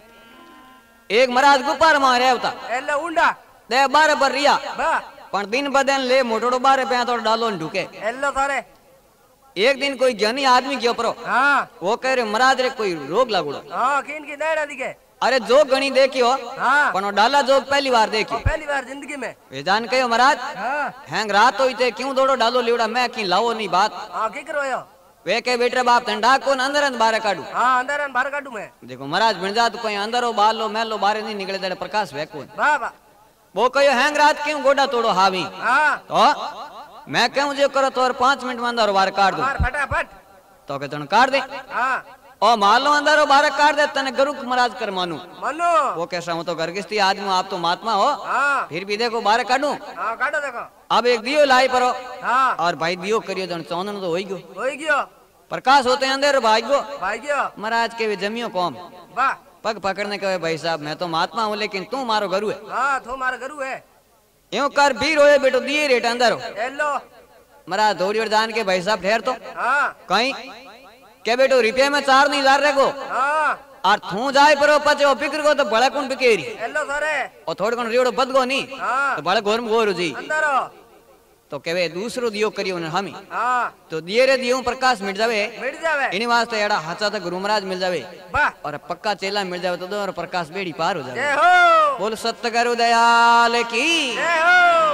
एक महाराज गुपार में रहता एल्ला उंडा दे 12 पर रिया, वाह। पण दिन बदन ले मोटोड़ो 12 पे तो डालो न ढुके। एल्लो थारे। एक दिन कोई ज्ञानी आदमी क्यों परो हाँ वो कह रहे महाराज रे कोई रोग लागुड़ो। हाँ किन की नैड़ा दिखे। अरे जोग गणी देखियो, हाँ पण वो डाला जोग पहली बार देखियो। पहली बार जिंदगी में। वे जान कहो महाराज हाँ हैंग रात होई थे क्यों दौड़ो डालो लिवड़ा मैं की लाओ नहीं बात। हाँ की करो यो। वे के बेटे बाप तंडा को अंदर अंदर बाहर काटू। हाँ अंदर अन बाहर काटू मैं। देखो महाराज बिन जा तो कोई अंदर हो बाहर लो महल लो बाहर नहीं निकले तेरे प्रकाश वे को। वाह वाह। वो कहो हैंग रात क्यों गोडा तोड़ो हावी। हाँ तो मैं कहूं जो करो तो और 5 मिनट में अंदर बाहर काट दो। मार फटाफट। तो के तन काट दे हाँ ओ मालो अंदर बाहर काट दे तने गुरु महाराज कर मानू। मनो। वो कैसा हूं तो गर्गिस्ती आदमी आप तो महात्मा हो, हाँ फिर भी देखो बाहर काटू। हाँ काटो देखो। अब एक दियो लाई परो हाँ और भाई दियो करियो जन चौंदन तो होई गयो, हो गयो प्रकाश होते अंदर भाग्यो। भाई गयो। महाराज के वे जमियो कौम वाह। पग पकड़ने कहे भाई साहब मैं तो महात्मा हूं लेकिन तू मारो गुरु है। हाँ तो मारा गुरु है। यूं कर भीड़ होए बेटो दिए रेट अंदर हो। एल्लो। महाराज दौड़ी और जान के भाई साहब ठहर तो हाँ कहीं के बेटो रुपये में 4 नहीं जार रेगो हाँ और थू जाए पर पचे फिक्र को तो बड़ा कौन बिकेरी एल्लो थारे। और थोड़े कौन रियोड़ो बद गो नहीं हाँ तो बड़ा गोर में गोरू जी। अंदर हो। तो कहे दूसरो दियो करियो ने हमी हाँ तो दिए रे दियो प्रकाश मिट जावे। मिट जावे। इन्हीं वास्ते एड़ा हाचा तक गुरु महाराज मिल जावे वाह। और पक्का चेला मिल जावे तो दोनों प्रकाश बेड़ी पार हो जावे। जय हो। बोल सत्य गुरु दयाल की। जय हो।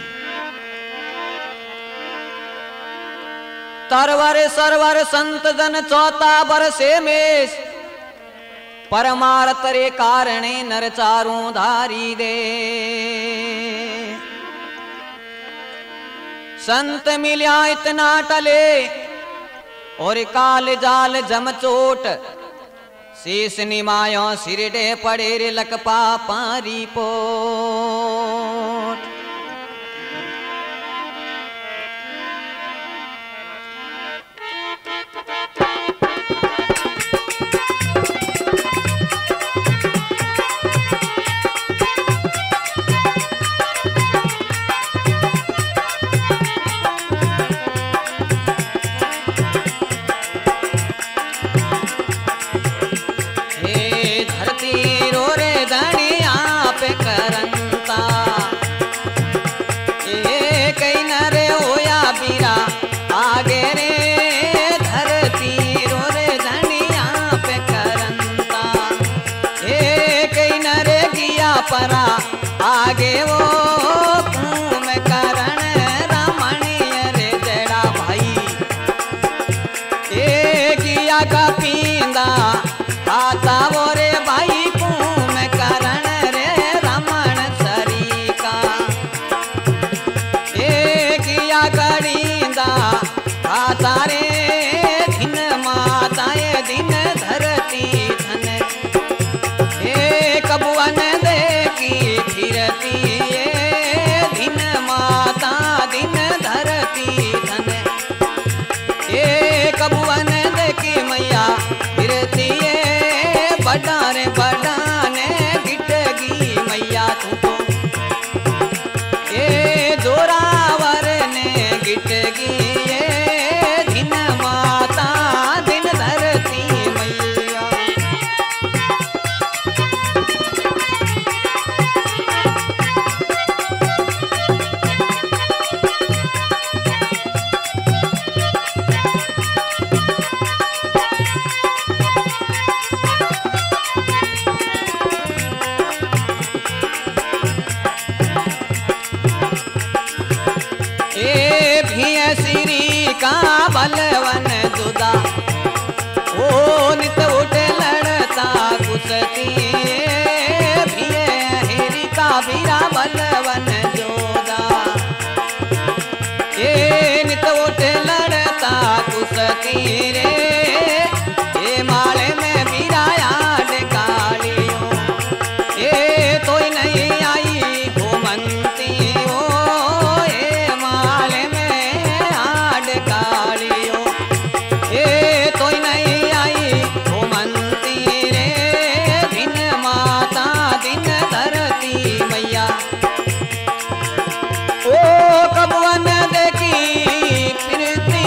तरवर सरवर संत जन चौथा बरसे में परमार्थ रे कारणे नर चारों धारी दे। संत मिल्या इतना टले और काल जाल जम चोट शीस निमायो सिरडे पड़े रे लकपा पारी पोट। परा आगे वो घूम करण रमणीय रे जड़ा भाई एक या का पींदा आता वो रे भाई घूम करण रे रमण सरी का एक या गड़ींदा आता रे दिन माता ये दिन धरती धन एक बुवन फिरती ये श्री का बलवन जुदा ओ नित उठे लड़ता कुसती भी हेरी का बीरा बलवन जोदा ए नित उठे लड़ता कुसती रे ए माले में बीराया कालियों ए तो नहीं आई घूमती ओ ए माले में आड कालियों ए तो नहीं आई घूमती रे दिन माता दिन धरती मैया ओ कबवन देखी फिरती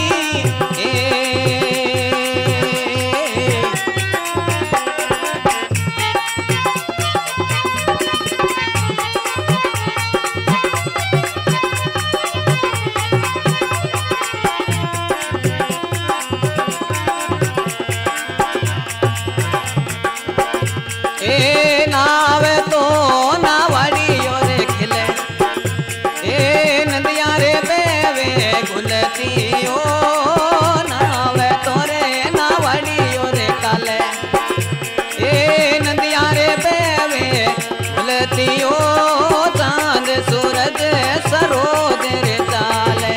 ए नाव तो नावड़ियो रे खिले ए नदिया रे बेवे गुलती ओ नाव तो रे नावड़ियो रे काले ए नदिया रे बेवे गुलती ओ चांद सूरज सरोद रे चाले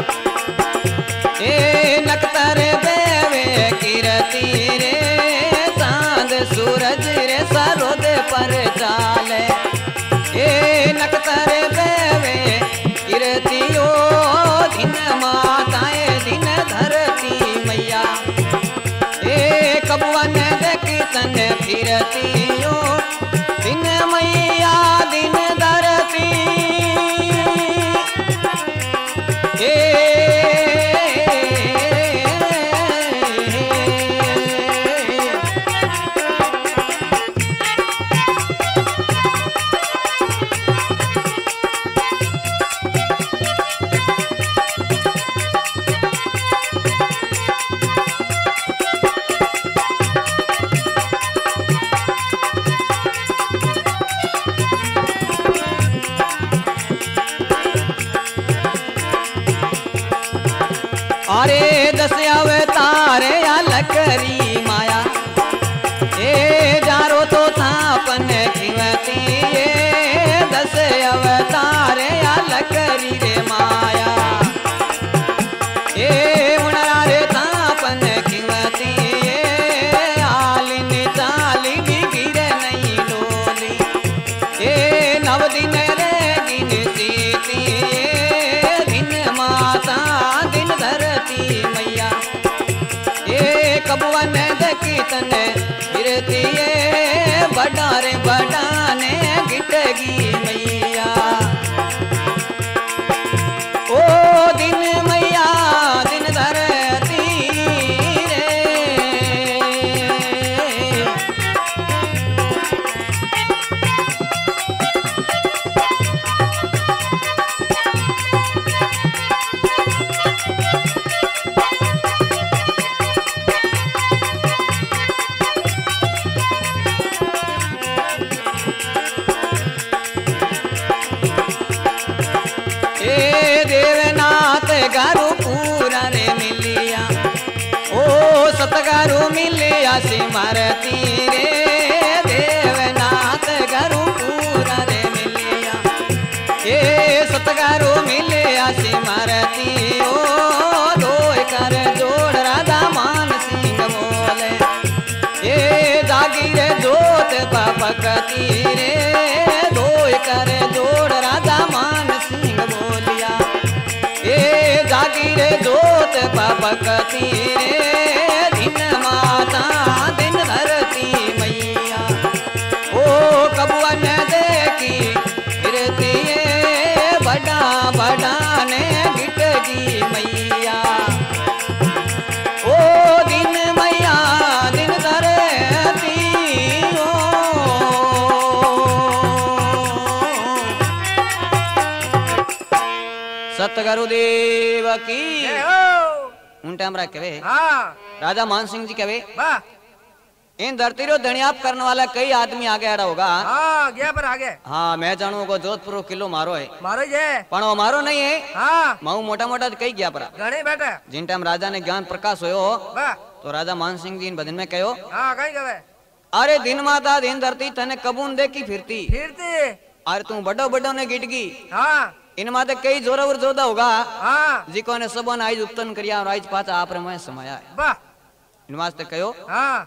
ए नक्तर बेवे किरती रे चांद सूरज रे सरोद पर चाले ए नक्तर बेवे किरती ओ दिन माताए दिन धरती मैया ए कबवन देखी तन फिरती ओ दिन मैया दिन धरती अरे दस अवतार अलकरी माया ए जारो तो थापन खिवती ए दस अवतार अलकरी रे माया ए उनरा रे थापन खिवती ए आलिन चाली गिर नहीं डोली ए नव दिन रे गिन सीती ए दिन माता दिन धरती मैया ए कबवन देखी तने फिरती ए बड़ारे बड़ाने गिटगी मैया ओ दिन मैया दिन धरती रे देवनाथ गारू पूरा रे मिलिया ओ सतगारू मिलिया सिमरती रे देवनाथ गारू पूरा रे मिलिया ए सतगारू मिलिया सिमरती ओ दो कर जोड़ राधा मान सिंह बोले ए जागीर जोत पकती रे दो कर जोड़ राधा मान सिंह बोलिया ए जागीर जोत पकती रे दिन माता दिन धरती मैया ओ कबवन देखी फिरती बड़ा बड़ा ने गिटगी मैया ओ दिन मैया दिन धरती ओ सतगुरुदेव की जय हो। उन टाइम रख के हाँ राजा मान सिंह जी कहे वाह इन धरती रो धनियाप करने वाला कई आदमी आगे आड़ा होगा। हाँ गया पर आगे। हाँ मैं जानू को जोधपुर किलो मारो है मारो जे पण वो मारो नहीं है। हाँ माऊ मोटा मोटा कई गया परा घणे बेटा जिन टाइम राजा ने ज्ञान प्रकाश होयो वाह तो राजा मान सिंह जी इन बदन में कहो हाँ कहीं गवे अरे दिन माता दिन धरती तने कबून देखी फिरती फिरती अरे तू बड़ो बड़ो ने गिटगी हाँ इन माते कई जोरावर जोदा होगा हाँ जिको ने सबन आज उत्पन्न करिया और आज पाचा आप में समाया है वाह इन वास्ते कहो हाँ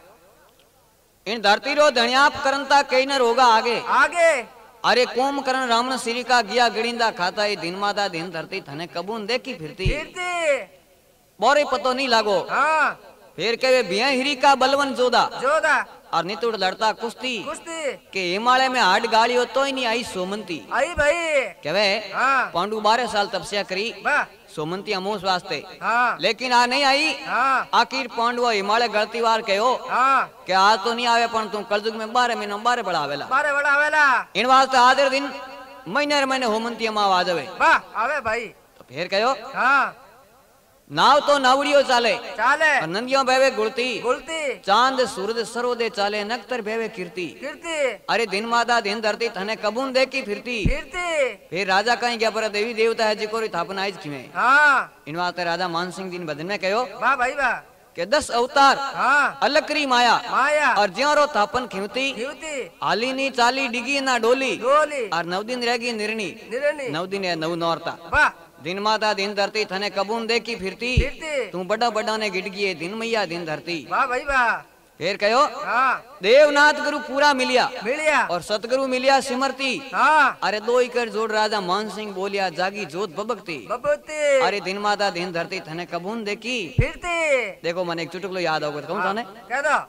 इन धरती रो धनियाप करनता कई न रोगा आगे आगे अरे कोम करण रामन श्री का गिया गिड़िंदा खाता है दिन माता दिन धरती थने कबून देखी फिरती फिरती बोरे पतो नहीं लागो हाँ फिर कहे बिया हिरी का बलवन जोदा जोदा और नितुड़ लड़ता कुश्ती कुश्ती के हिमालय में हाड गाड़ी हो तो ही नहीं आई सोमंती आई भाई कहे हाँ पांडु 12 साल तपस्या करी वाह सोमंती अमोस वास्ते हाँ लेकिन आ नहीं आई हाँ आखिर पांडु हिमालय गलती वार कहो हाँ के आ तो नहीं आवे पण तू कलजुग में 12 महीना 12 बड़ा आवेला बारे बड़ा आवेला इन वास्ते आधे दिन महीने होमंती अमा आ जावे वाह आवे भाई तो फिर कहो हाँ नाव तो नावड़ियो चाले चाले और नंदियों बेवे गुलती गुलती चांद सूरज सरोदे चाले नक्तर बेवे कीर्ति कीर्ति अरे दिन माता दिन धरती थने कबून देखी फिरती फिरती फिर राजा कहीं गया पर देवी देवता है जिको थापना आज किमे हाँ इन वास्ते राजा मान सिंह दिन बदन में कहो वाह भाई वाह के 10 अवतार हाँ अलकरी माया माया और ज्योरो थापन खिमती खिवती हाली नी चाली डिगी ना डोली डोली और 9 दिन रहेगी निर्णी निरनी 9 दिन है 9 नौरता वाह दिन माता दिन धरती थने कबून देखी फिरती फिरती तू बड़ा बड़ा ने गिटगी है दिन मैया दिन धरती वाह भाई वाह फिर कहो हाँ देवनाथ गुरु पूरा मिलिया मिलिया और सतगुरु मिलिया सिमरती हाँ अरे 2 एकड़ जोड़ राजा मान सिंह बोलिया जागी जोत बबकती बबूती अरे दिन माता दिन धरती थने कबून देखी फिरती देखो मैंने एक चुटकुलो याद होगा कौन सा ने कह दो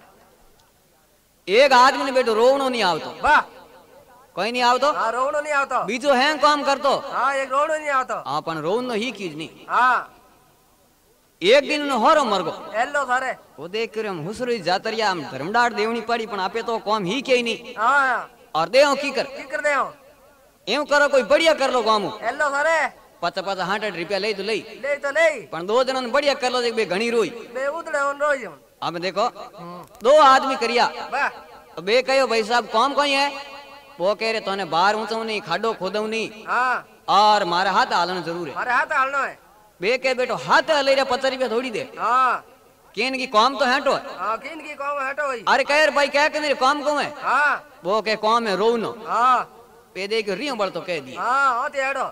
एक आदमी ने बेटो रोवनो नहीं आवतो वाह कोई नहीं आवतो हाँ रोवनो नहीं आवतो बीजो है काम करतो हाँ एक रोवनो नहीं आवतो हाँ पण रोवनो ही कीज नहीं हाँ एक दिन उन्हें होरो मरगो एलो सारे वो देख कर हम हुसरी जातरिया हम धर्मडार देवनी पड़ी पण आपे तो काम ही के ही नहीं हाँ और देव की कर दे हो एम करो कोई बढ़िया कर लो काम एलो सारे 50-100 रुपया ले तो ले ले तो ले पण 2 जना ने बढ़िया कर लो देख बे घणी रोई बे उतड़े on रोज अब देखो 2 आदमी करिया वाह तो बे कहो भाई साहब काम कोई है वो कह रहे तोने बाहर ऊंचो नहीं खाडो खोदो नहीं हाँ और मारे हाथ हालना जरूर है मारे हाथ हालनो है बे के बेटो हाथ ले रे 50 रुपया थोड़ी दे हाँ केन की काम तो हैटो है हाँ किन की कौम हटो भाई अरे कह भाई क्या के काम को है हाँ वो के काम है रोनो हाँ पे दे के रियो बड़ तो कह दी हाँ होते हटो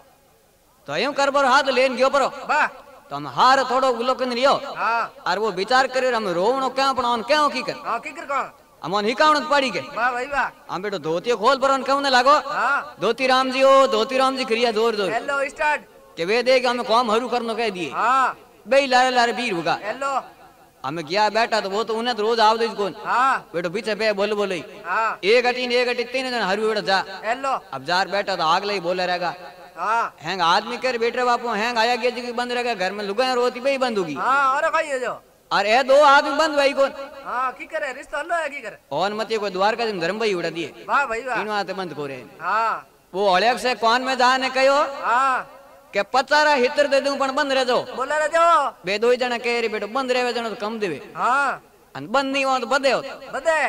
तो यूं कर बरो हाथ लेन गयो परो वाह तो हम हार थोड़ो गुलोकन रियो हाँ और वो विचार करे हम रोवनो क्या पण ऑन क्या की कर हाँ किकर कौन हम ऑन हिकावण पड़ी के वाह भाई वाह हम बेटो धोती खोल पर क्यों न लागो हाँ धोती राम जी करिया जोर जोर हेलो स्टार्ट के वे देख हमें काम हरू करनो कह दिए हाँ बे लारे लारे बीर होगा हेलो हमें गया बैठा तो वो तो उन्हें तो रोज आव दे कौन हाँ बेटो पीछे पे बोल बोले हाँ एक अटी 3 जन हरू बेटा जा हेलो अब जार बैठा तो आग लई बोले रहेगा हाँ हैंग आदमी कर बैठ रहे बापू हैंग आया गया जी बंद रहेगा घर में लुगाई रोती पे ही बंद होगी हाँ और कहीं है जो और ये 2 आदमी बंद भाई कौन हाँ की करे रिश्ता लो है की करे और मत कोई द्वारका दिन धर्म भाई उड़ा दिए वाह भाई वाह 3 आते बंद को रहे हाँ वो हड़क से कौन में जाने कहो हाँ के 50 हितर दे दूं पण बंद रह जाओ बोला रहे जो बे 2 जना कह रहे बेटो बंद रहे जना तो कम देवे हाँ अन बंद नहीं हो तो बदे हो बदे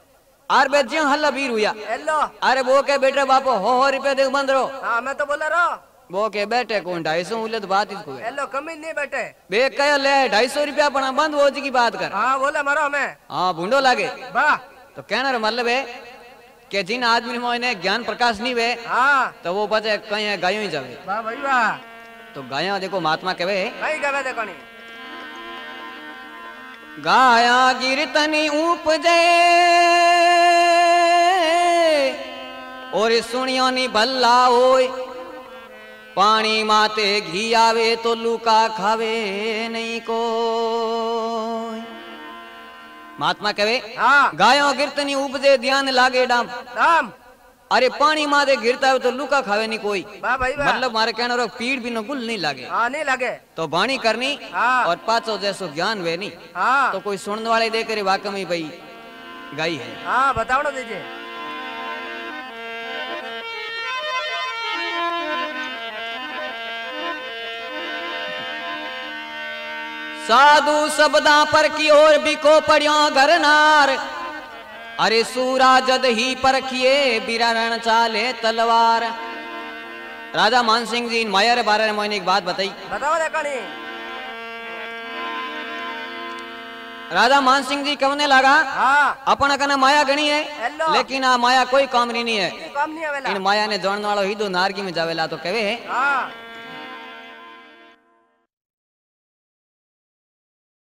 आर बे ज्यों हल्ला बीर हुआ हेलो अरे वो के बेटे बापो हो रुपया दे बंद रहो हाँ मैं तो बोला रहा वो के बेटे कौन 250 उले तो बात इसको है हेलो कमी नहीं बैठे बे कह ले 250 रुपया पण बंद हो जी की बात कर हाँ बोला मारो मैं हाँ भूंडो लागे वाह तो कहना रे मतलब है कि जिन आदमी में ज्ञान प्रकाश नहीं वे हाँ तो वो बचे कहीं है गायों ही जावे वाह भाई वाह तो गाया देखो महात्मा कहे कहीं गवे देखो नहीं गाया गिरतनी उपजे और सुनियो नी भल्ला होय पानी माते घी आवे तो लूका खावे नहीं को महात्मा कहे हाँ गायों गिरतनी उपजे ध्यान लागे डाम राम अरे पानी माते गिरता है तो लूका खावे नहीं कोई वाह भाई वाह मतलब मारे कहना रो पीड़ भी न गुल नहीं लागे हाँ नहीं लगे तो बाणी करनी हाँ और पाचो जैसो ज्ञान वे नहीं हाँ तो कोई सुनने वाले दे करे वाकई में भाई गाई है हाँ बताओ ना दीजिए साधु शब्दा पर की ओर बिको पड़ियो घरनार अरे सूरा जद ही परखिए बिरारण चाले तलवार। राजा मान सिंह जी इन माया रे बारे में मैंने एक बात बताई। बताओ देखनी। राजा मान सिंह जी कहने लगा हाँ अपन कने माया गणी है हेलो। लेकिन आ माया कोई काम नहीं है। काम नहीं आवेला। इन माया ने जोड़ने वालों ही दो नारगी में जावेला तो कहे हाँ